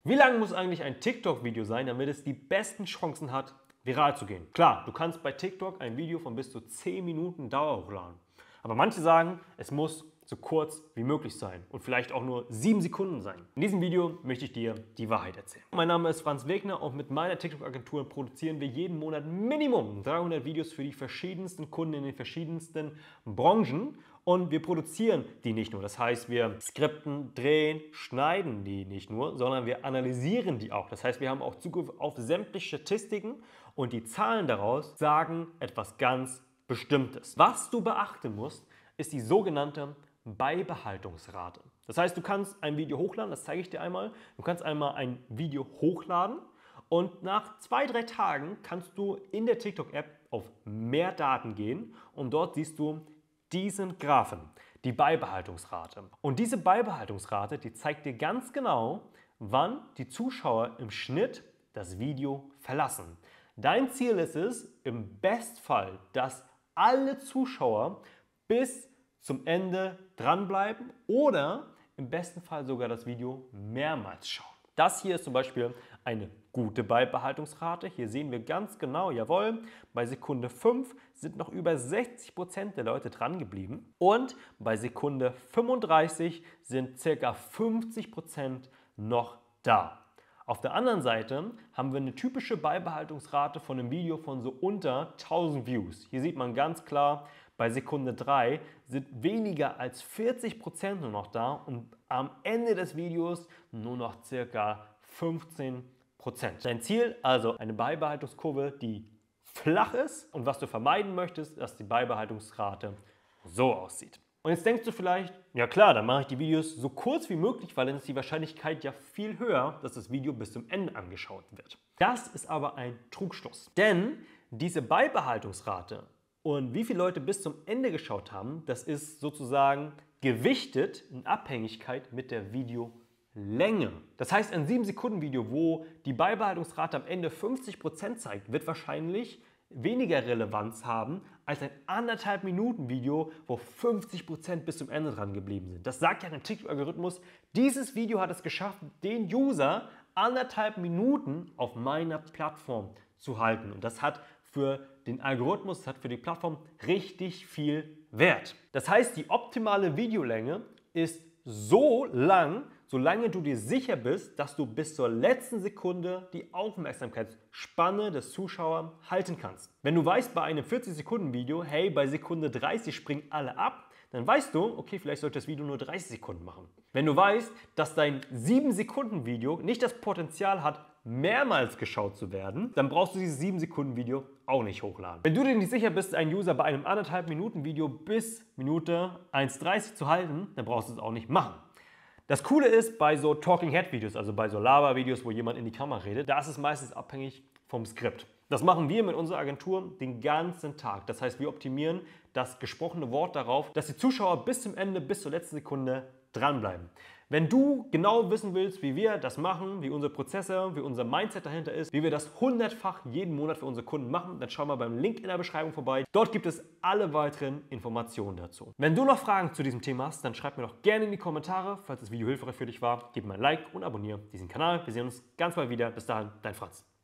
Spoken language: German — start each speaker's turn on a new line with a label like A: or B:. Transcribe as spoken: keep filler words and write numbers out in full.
A: Wie lang muss eigentlich ein TikTok-Video sein, damit es die besten Chancen hat, viral zu gehen? Klar, du kannst bei TikTok ein Video von bis zu zehn Minuten Dauer hochladen. Aber manche sagen, es muss so kurz wie möglich sein und vielleicht auch nur sieben Sekunden sein. In diesem Video möchte ich dir die Wahrheit erzählen. Mein Name ist Franz Wegner und mit meiner TikTok-Agentur produzieren wir jeden Monat Minimum dreihundert Videos für die verschiedensten Kunden in den verschiedensten Branchen. Und wir produzieren die nicht nur. Das heißt, wir skripten, drehen, schneiden die nicht nur, sondern wir analysieren die auch. Das heißt, wir haben auch Zugriff auf sämtliche Statistiken und die Zahlen daraus sagen etwas ganz Bestimmtes. Was du beachten musst, ist die sogenannte Beibehaltungsrate. Das heißt, du kannst ein Video hochladen, das zeige ich dir einmal. Du kannst einmal ein Video hochladen und nach zwei, drei Tagen kannst du in der TikTok-App auf Mehr Daten gehen und dort siehst du diesen Graphen, die Beibehaltungsrate. Und diese Beibehaltungsrate, die zeigt dir ganz genau, wann die Zuschauer im Schnitt das Video verlassen. Dein Ziel ist es, im Bestfall, dass alle Zuschauer bis zum Ende dranbleiben oder im besten Fall sogar das Video mehrmals schauen. Das hier ist zum Beispiel eine gute Beibehaltungsrate. Hier sehen wir ganz genau, jawohl, bei Sekunde fünf sind noch über sechzig Prozent der Leute dran geblieben und bei Sekunde fünfunddreißig sind ca. fünfzig Prozent noch da. Auf der anderen Seite haben wir eine typische Beibehaltungsrate von einem Video von so unter tausend Views. Hier sieht man ganz klar, bei Sekunde drei sind weniger als vierzig Prozent nur noch da und am Ende des Videos nur noch ca. fünfzehn Prozent. Dein Ziel also eine Beibehaltungskurve, die flach ist und was du vermeiden möchtest, dass die Beibehaltungsrate so aussieht. Und jetzt denkst du vielleicht, ja klar, dann mache ich die Videos so kurz wie möglich, weil dann ist die Wahrscheinlichkeit ja viel höher, dass das Video bis zum Ende angeschaut wird. Das ist aber ein Trugschluss, denn diese Beibehaltungsrate und wie viele Leute bis zum Ende geschaut haben, das ist sozusagen gewichtet in Abhängigkeit mit der Videolänge. Das heißt, ein sieben Sekunden Video, wo die Beibehaltungsrate am Ende fünfzig Prozent zeigt, wird wahrscheinlich weniger Relevanz haben als ein anderthalb Minuten Video, wo fünfzig Prozent bis zum Ende dran geblieben sind. Das sagt ja der TikTok-Algorithmus, dieses Video hat es geschafft, den User anderthalb Minuten auf meiner Plattform zu halten. Und das hat für den Algorithmus, das hat für die Plattform richtig viel Wert. Das heißt, die optimale Videolänge ist so lang, solange du dir sicher bist, dass du bis zur letzten Sekunde die Aufmerksamkeitsspanne des Zuschauers halten kannst. Wenn du weißt bei einem vierzig Sekunden Video, hey, bei Sekunde dreißig springen alle ab, dann weißt du, okay, vielleicht sollte das Video nur dreißig Sekunden machen. Wenn du weißt, dass dein sieben Sekunden Video nicht das Potenzial hat, mehrmals geschaut zu werden, dann brauchst du dieses sieben Sekunden Video auch nicht hochladen. Wenn du dir nicht sicher bist, einen User bei einem anderthalb Minuten Video bis Minute eins dreißig zu halten, dann brauchst du es auch nicht machen. Das Coole ist, bei so Talking Head Videos, also bei so Lava-Videos, wo jemand in die Kamera redet, da ist es meistens abhängig vom Skript. Das machen wir mit unserer Agentur den ganzen Tag. Das heißt, wir optimieren das gesprochene Wort darauf, dass die Zuschauer bis zum Ende, bis zur letzten Sekunde dranbleiben. Wenn du genau wissen willst, wie wir das machen, wie unsere Prozesse, wie unser Mindset dahinter ist, wie wir das hundertfach jeden Monat für unsere Kunden machen, dann schau mal beim Link in der Beschreibung vorbei. Dort gibt es alle weiteren Informationen dazu. Wenn du noch Fragen zu diesem Thema hast, dann schreib mir doch gerne in die Kommentare. Falls das Video hilfreich für dich war, gib mir ein Like und abonniere diesen Kanal. Wir sehen uns ganz bald wieder. Bis dahin, dein Franz.